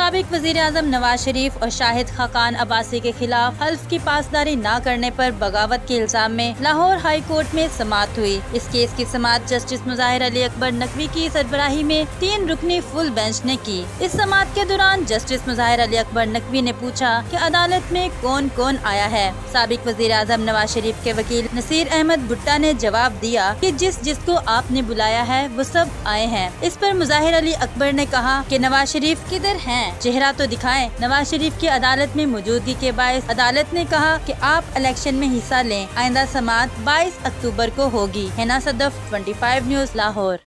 साबिक वज़ीर-ए-आज़म नवाज शरीफ और शाहिद खाकान अब्बासी के खिलाफ हल्फ की पासदारी न करने पर बगावत के इल्जाम में लाहौर हाई कोर्ट में समाअत हुई। इस केस की समाअत जस्टिस मुज़ाहिर अली अकबर नकवी की सरबराही में 3 रुकनी फुल बेंच ने की। इस समाअत के दौरान जस्टिस मुज़ाहिर अली अकबर नकवी ने पूछा कि अदालत में कौन कौन आया है। साबिक वज़ीर-ए-आज़म नवाज शरीफ के वकील नसीर अहमद भुट्टा ने जवाब दिया कि जिसको आपने बुलाया है वो सब आए हैं। इस पर मुज़ाहिर अली अकबर ने कहा कि नवाज शरीफ किधर हैं? चेहरा तो दिखाएं। नवाज शरीफ की अदालत में मौजूदगी के बायस अदालत ने कहा कि आप इलेक्शन में हिस्सा लें। आइंदा समाअत 22 अक्टूबर को होगी। हिना सदफ, 25 न्यूज़, लाहौर।